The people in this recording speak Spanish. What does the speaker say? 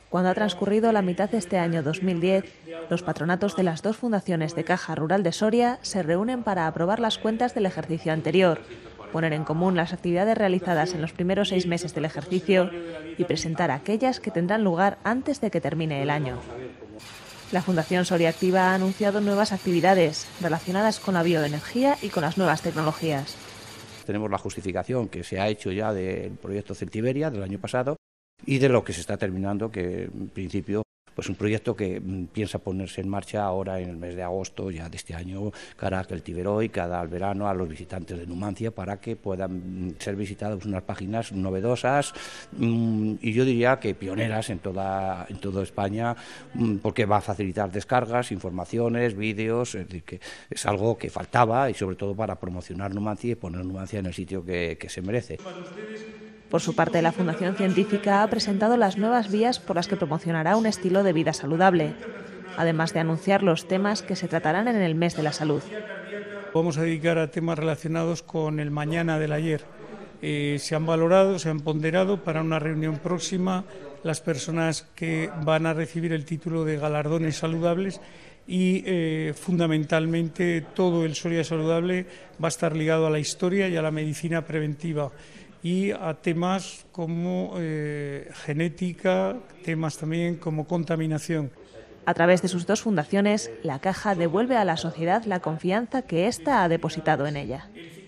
Cuando ha transcurrido la mitad de este año 2010, los patronatos de las dos fundaciones de Caja Rural de Soria se reúnen para aprobar las cuentas del ejercicio anterior, poner en común las actividades realizadas en los primeros 6 meses del ejercicio y presentar aquellas que tendrán lugar antes de que termine el año. La Fundación Soria Activa ha anunciado nuevas actividades relacionadas con la bioenergía y con las nuevas tecnologías. Tenemos la justificación que se ha hecho ya del proyecto Celtiberia del año pasado y de lo que se está terminando, que en principio pues un proyecto que piensa ponerse en marcha ahora en el mes de agosto ya de este año, cara a Celtiberoi, cada al verano a los visitantes de Numancia, para que puedan ser visitadas unas páginas novedosas y yo diría que pioneras en toda España, porque va a facilitar descargas, informaciones, vídeos, es decir, que es algo que faltaba y sobre todo para promocionar Numancia y poner Numancia en el sitio que se merece. Por su parte, la Fundación Científica ha presentado las nuevas vías por las que promocionará un estilo de vida saludable, además de anunciar los temas que se tratarán en el mes de la salud. Vamos a dedicar a temas relacionados con el mañana del ayer. Se han valorado, se han ponderado para una reunión próxima las personas que van a recibir el título de galardones saludables y fundamentalmente todo el Soria Saludable va a estar ligado a la historia y a la medicina preventiva y a temas como genética, temas también como contaminación. A través de sus dos fundaciones, la Caja devuelve a la sociedad la confianza que ésta ha depositado en ella.